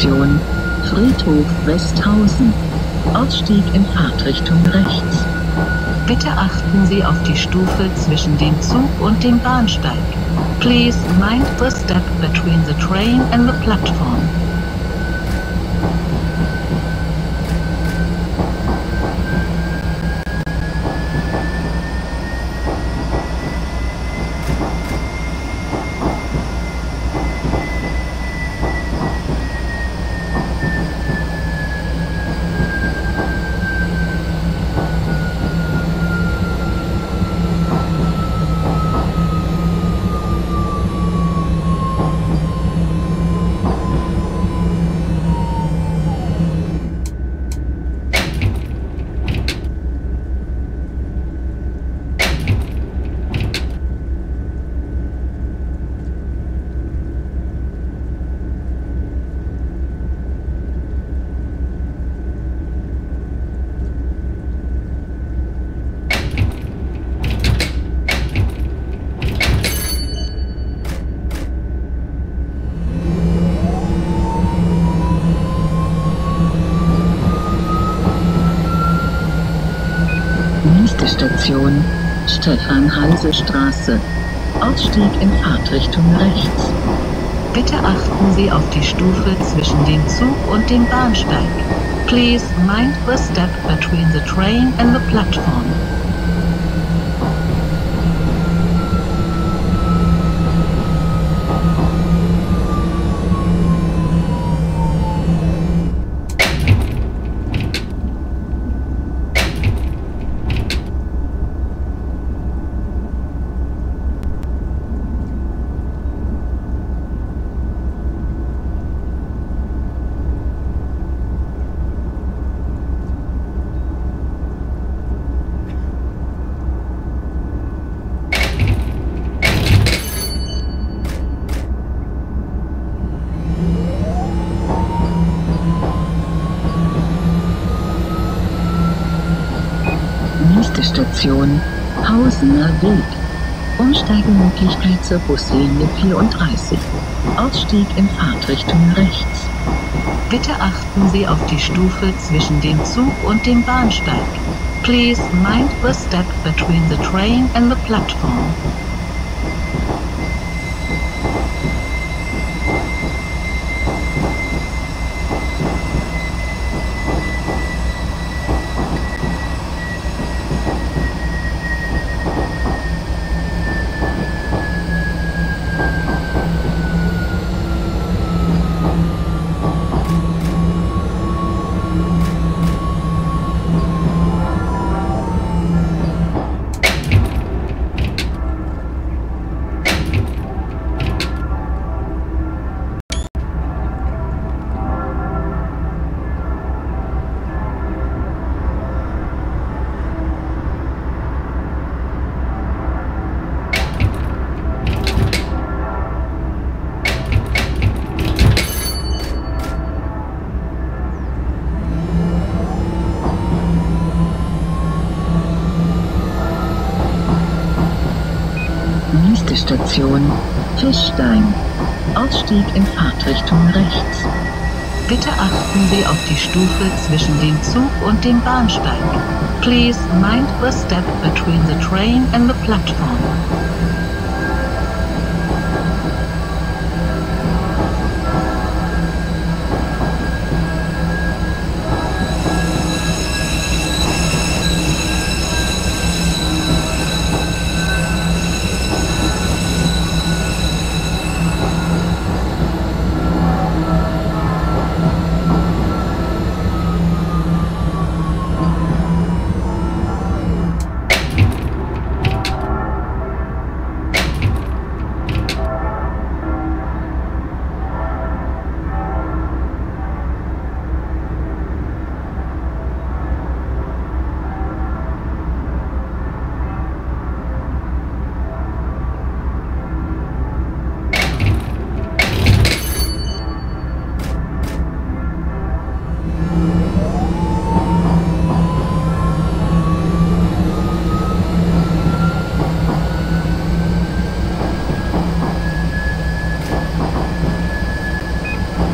Station Friedhof Westhausen. Ausstieg in Fahrtrichtung rechts. Bitte achten Sie auf die Stufe zwischen dem Zug und dem Bahnsteig. Please mind the step between the train and the platform. Nächste Station Stefan-Heise-Straße. Ausstieg in Fahrtrichtung rechts. Bitte achten Sie auf die Stufe zwischen dem Zug und dem Bahnsteig. Please mind the step between the train and the platform. Nächste Station Hausener Weg. Umsteigemöglichkeit zur Buslinie 34. Ausstieg in Fahrtrichtung rechts. Bitte achten Sie auf die Stufe zwischen dem Zug und dem Bahnsteig. Please mind the step between the train and the platform. Nächste Station Fischstein. Ausstieg in Fahrtrichtung rechts. Bitte achten Sie auf die Stufe zwischen dem Zug und dem Bahnsteig. Please mind the step between the train and the platform.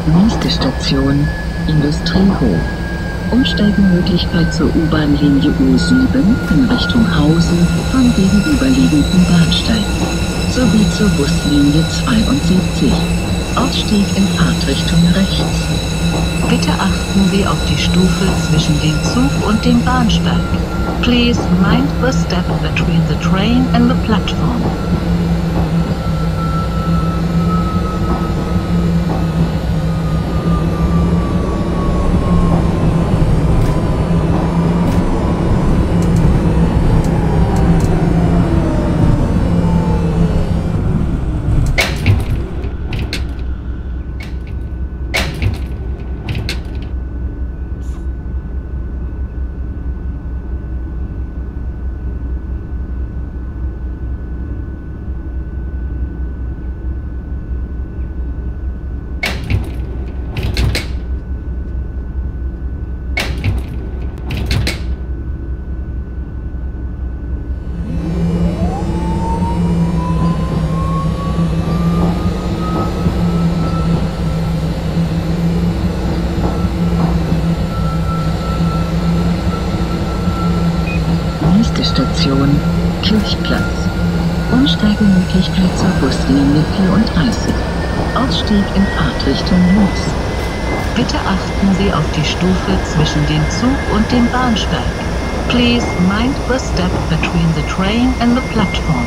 Nächste Station, Industriehof. Umsteigemöglichkeit zur U-Bahn-Linie U7 in Richtung Hausen vom gegenüberliegenden Bahnsteig, sowie zur Buslinie 72. Ausstieg in Fahrtrichtung rechts. Bitte achten Sie auf die Stufe zwischen dem Zug und dem Bahnsteig. Please mind the step between the train and the platform. Station Kirchplatz. Umsteigemöglichkeit zur Buslinie 34. Ausstieg in Fahrtrichtung links. Bitte achten Sie auf die Stufe zwischen dem Zug und dem Bahnsteig. Please mind the step between the train and the platform.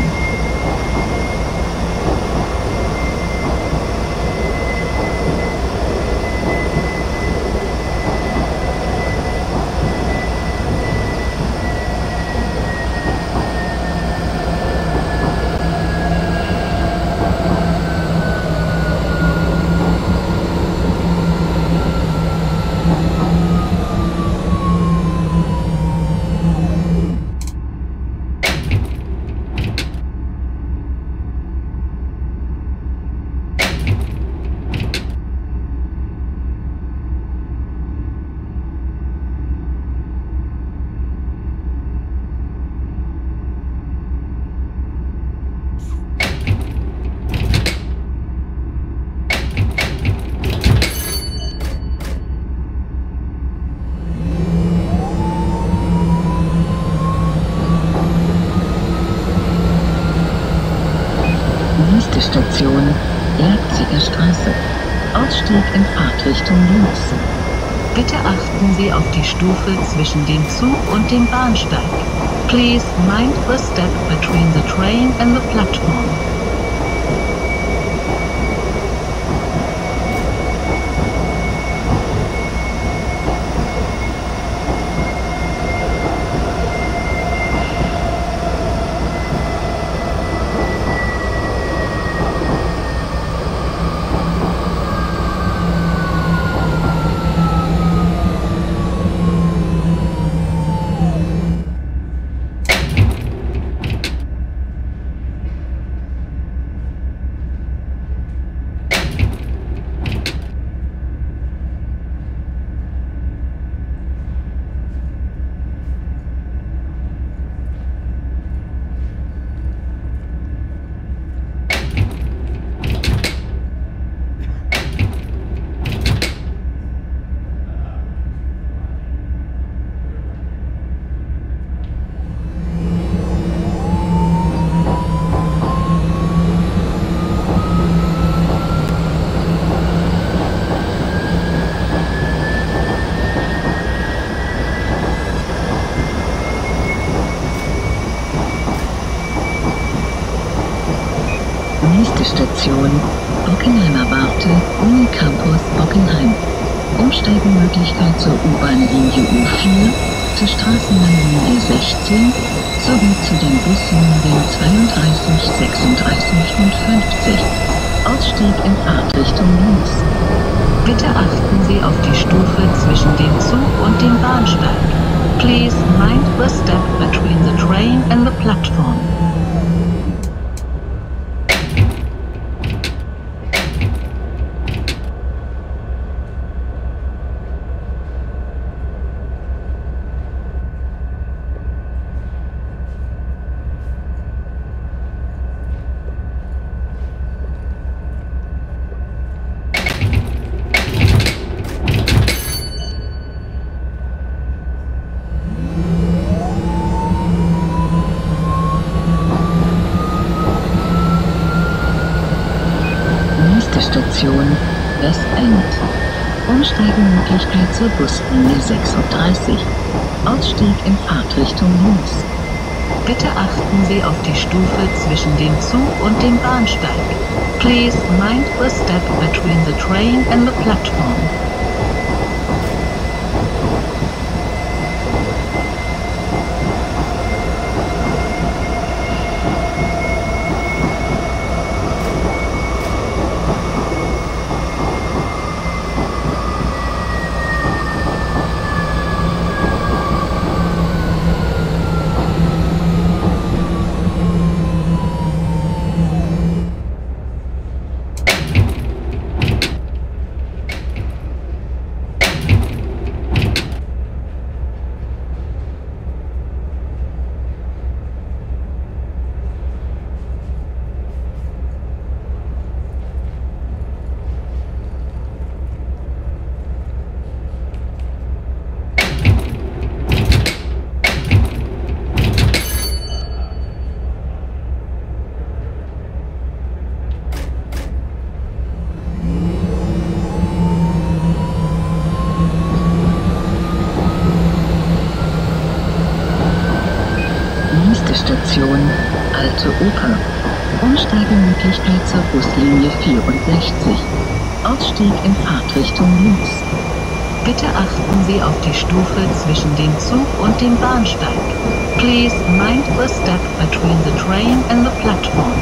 Nächste Station, Leipziger Straße. Ausstieg in Fahrtrichtung links. Bitte achten Sie auf die Stufe zwischen dem Zug und dem Bahnsteig. Please mind the step between the train and the platform. Nächste Station, Bockenheimer Warte, Unicampus Bockenheim. Umsteigemöglichkeit zur U-Bahn-Linie U4, zur Straßenbahnlinie 16 sowie zu den Buslinien 32, 36 und 50. Ausstieg in Fahrtrichtung links. Bitte achten Sie auf die Stufe zwischen dem Zug und dem Bahnsteig. Please mind the step between the train and the platform. Nächste Station, West End. Umsteigemöglichkeit zur Buslinie 36. Ausstieg in Fahrtrichtung links. Bitte achten Sie auf die Stufe zwischen dem Zug und dem Bahnsteig. Please mind the step between the train and the platform. Station Alte Oper. Umsteigemöglichkeit zur Buslinie 64. Ausstieg in Fahrtrichtung links. Bitte achten Sie auf die Stufe zwischen dem Zug und dem Bahnsteig. Please mind the step between the train and the platform.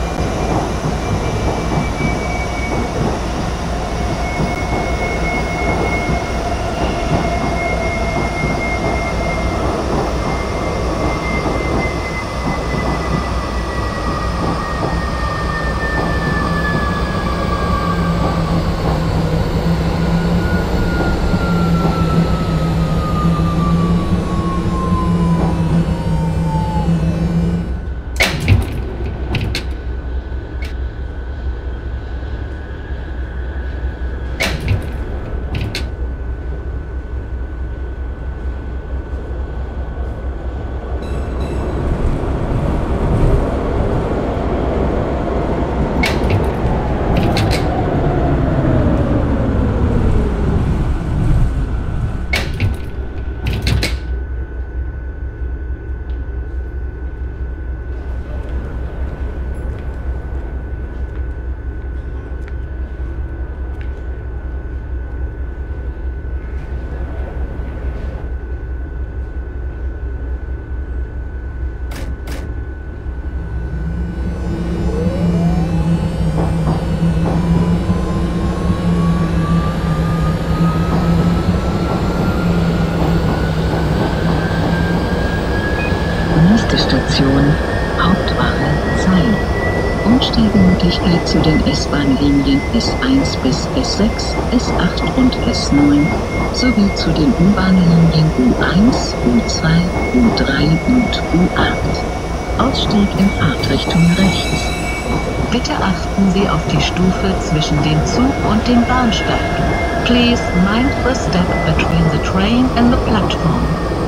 Station Hauptwache Zeil. Umsteigemöglichkeit zu den S-Bahn-Linien S1 bis S6, S8 und S9 sowie zu den U-Bahn-Linien U1, U2, U3 und U8. Ausstieg in Fahrtrichtung rechts. Bitte achten Sie auf die Stufe zwischen dem Zug und dem Bahnsteig. Please mind the step between the train and the platform.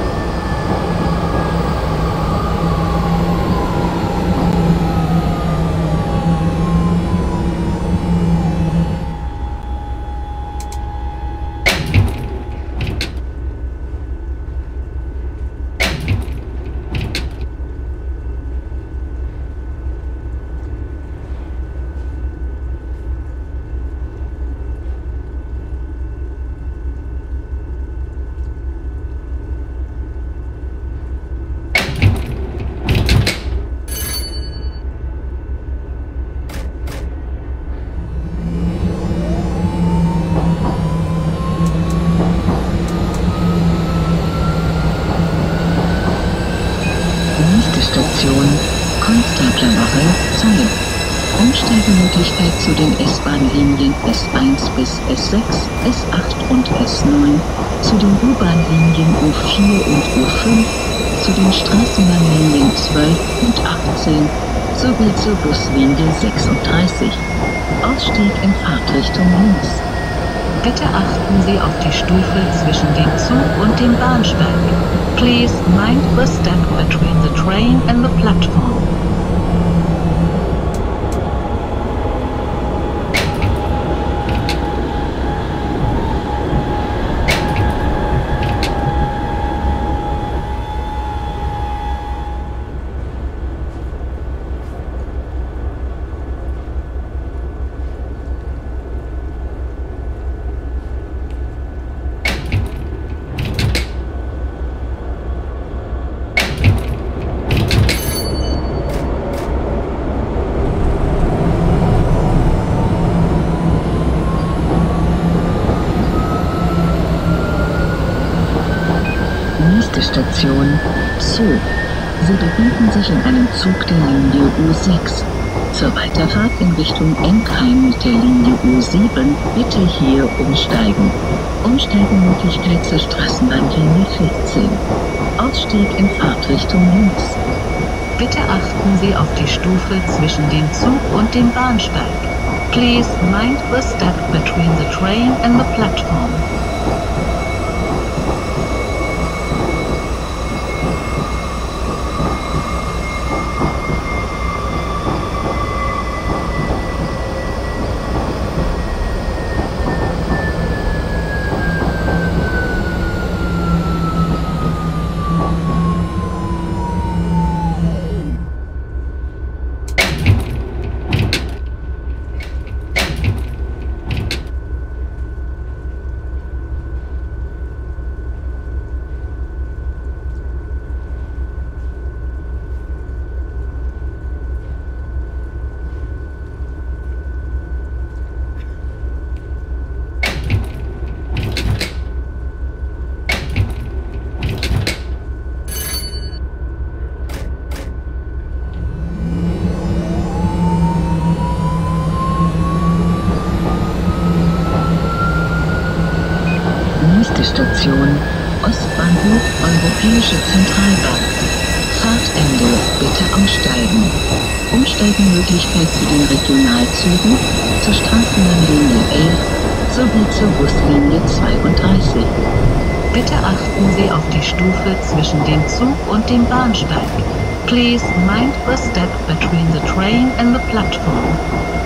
Station Konstablerwache Zeil. Umsteigemöglichkeit zu den S-Bahn-Linien S1 bis S6, S8 und S9, zu den U-Bahn-Linien U4 und U5, zu den Straßenbahnlinien 12 und 18 sowie zur Buslinie 36. Ausstieg in Fahrtrichtung links. Bitte achten Sie auf die Stufe zwischen dem Zug und dem Bahnsteig. Please mind the step between the train and the platform. Nächste Station, Zoo. Sie befinden sich in einem Zug der Linie U6. Zur Weiterfahrt in Richtung Enkheim mit der Linie U7 bitte hier umsteigen. Umsteigemöglichkeit zur Straßenbahnlinie 14. Ausstieg in Fahrtrichtung links. Bitte achten Sie auf die Stufe zwischen dem Zug und dem Bahnsteig. Please mind the step between the train and the platform. Nächste Station, Ostbahnhof, Europäische Zentralbank. Fahrtende, bitte aussteigen. Umsteigemöglichkeit zu den Regionalzügen, zur Straßenbahnlinie 11 sowie zur Buslinie 32. Bitte achten Sie auf die Stufe zwischen dem Zug und dem Bahnsteig. Please mind the step between the train and the platform.